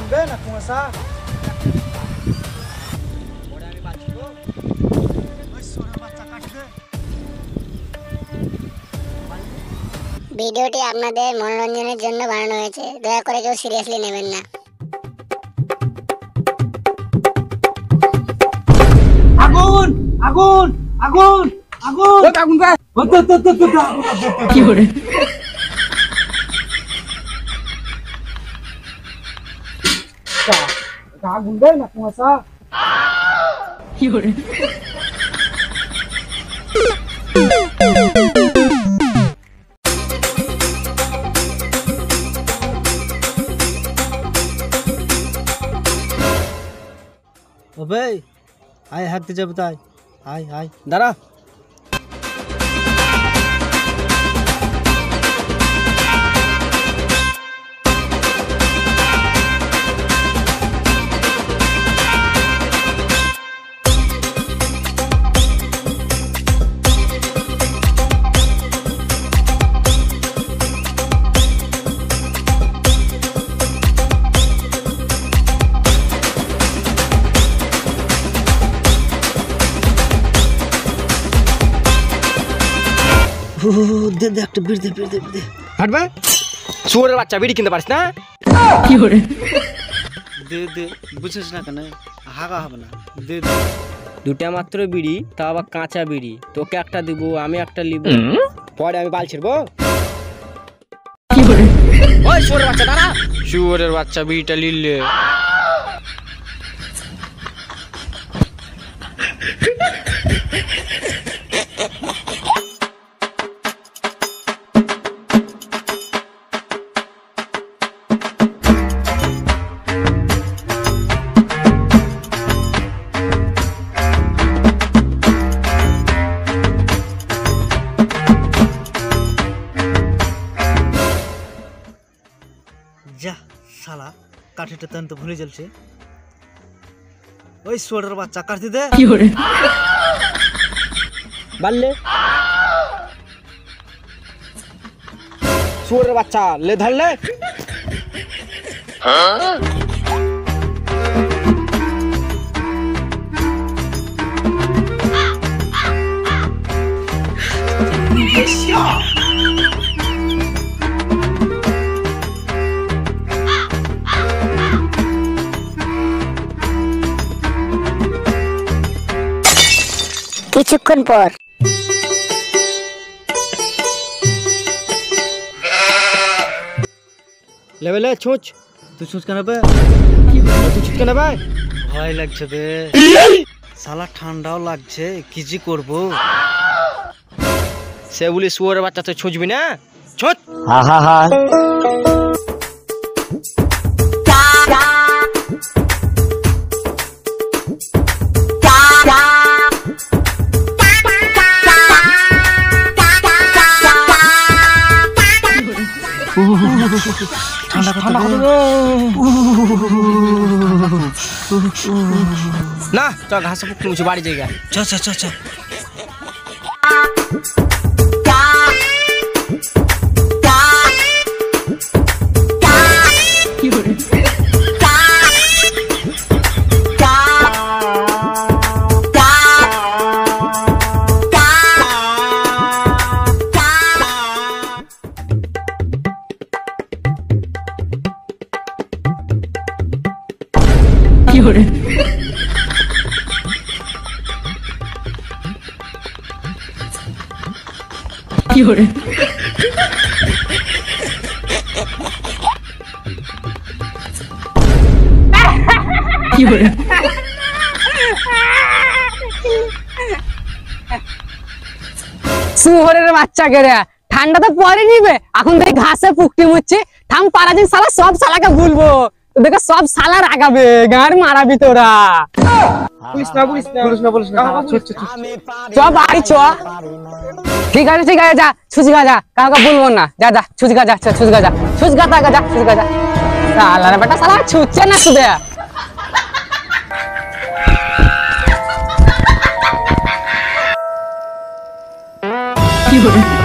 গুনবে না কুয়াশা ভিডিওটি আপনাদের মনোরঞ্জনের জন্য বানানো হয়েছে, দয়া করে কেউ সিরিয়াসলি নেবেন না। আগুন আগুন আগুন আগুন আগুন কি করে আগুন দেয় না কুয়াশা কি করে ওবে আয় হাঁটতে যাবো তাই আয় আয় দাঁড়া দে দে একটা বিড়ি দে হাঁটবে শুয়োরের বাচ্চা বিড়ি কিনতে পারিস না কি করে দে দে বুঝছিস না কেন হাগা হবে না দে দে দুটা মাত্র বিড়ি, তা আবার কাঁচা বিড়ি। তোকে একটা দিব, আমি একটা নিব, পরে আমি বাল ছিড়বো। কি করে ওই শুয়োরের বাচ্চা দাঁড়া, শুয়োরের বাচ্চা বিড়িটা নিলে যা শালা কাঠিটা তেন তো ভুলে চলছে ওই শুয়োরের বাচ্চা কাটতে দে কি করে বাললে শুয়োরের বাচ্চা লে ধরলে কিছুক্ষণ পর লেভেলে ছুঁচ তুই ছুঁচ কেন বে তুই ছুঁচ কেন ভাই ভয় লাগছে বে শালা ঠান্ডাও লাগছে কি জি করবো সে বলি শুয়োরের বাচ্চা তো ছুঁচবি না ছুঁচ ঠান্ডা ঠান্ডা না চ ঘাসে পুকুর মুছে বাড়ি জায়গা চ চ চ চ কি করে কি করে কি করে কি করে শুয়োরের বাচ্চা কেড়ে ঠান্ডা তো পরে নিবে, এখন থেকে ঘাসে পুকটি মুচ্ছি। থাম পারাদিন শালা সব শালাকে বলবো, তোদেরকে সব শালা রাগাবে, গাঁড় মারাবি তোরা। চ বাড়ি চ, ঠিক আছে যা ছুচি গা যা, কাউকে বলবো না, যা যা ছুচি গা যা ছুচি গা যা ছুচ গা যা ছুচি গা যা। শালা বেটা শালা ছুটছে না শুধু কি করে